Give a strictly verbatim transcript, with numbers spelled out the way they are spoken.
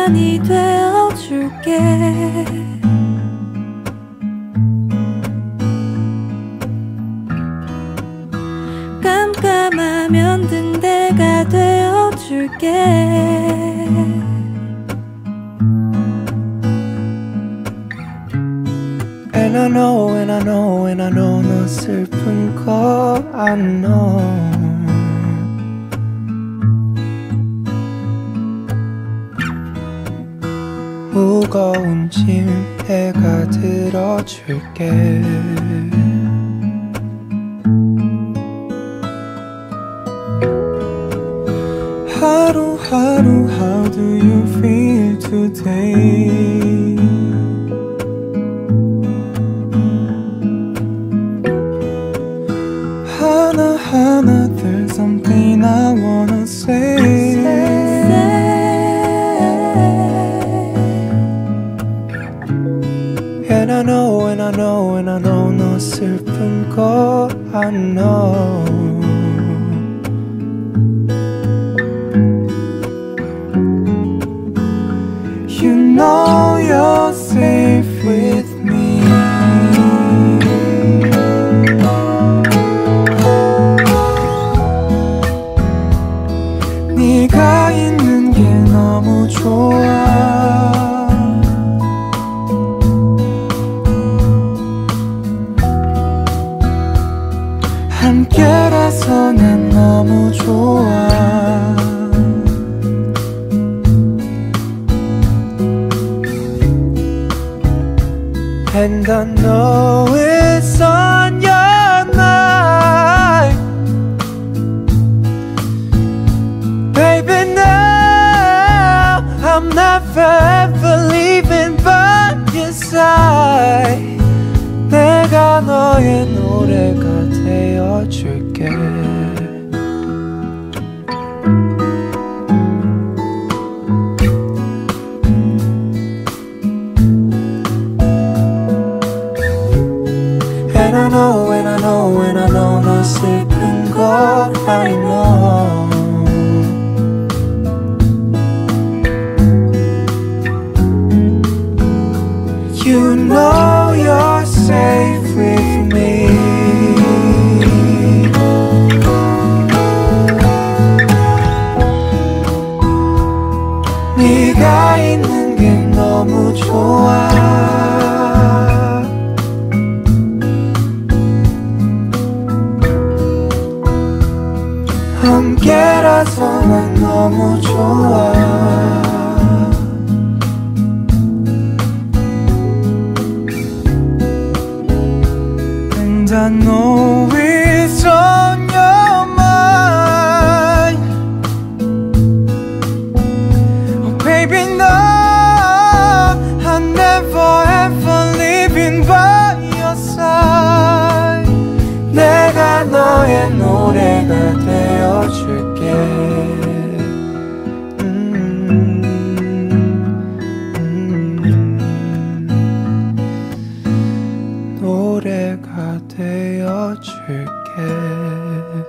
시간이 되어줄게. 깜깜하면 등대가 되어줄게. And I know, and I know, and I know 너 슬픈 거 I know. 무거운 짐 내가 들어줄게. 하루하루 how do you feel today? 하나하나 there's something I wanna say. And I know, and I know, and I know 너 슬픈 거 I know. You know you're safe with me. 네가 있는 게 너무 좋아. 함께라서 난 너무 좋아. And I know it's on your mind, baby. Now I'm never ever leaving by your side. 내가 너의 노래가 되어줄게. And I know, and I know, and I know 너 슬픈 거 I know. You know you're safe with me. 네가 있는 게 너무 좋아. 함께라서 난 너무 좋아. And I know it's on your mind. Oh baby, no, I'm never ever leaving by your side. 내가 너의 노래가 되어줄게. 음, 음, 노래가 되어줄게.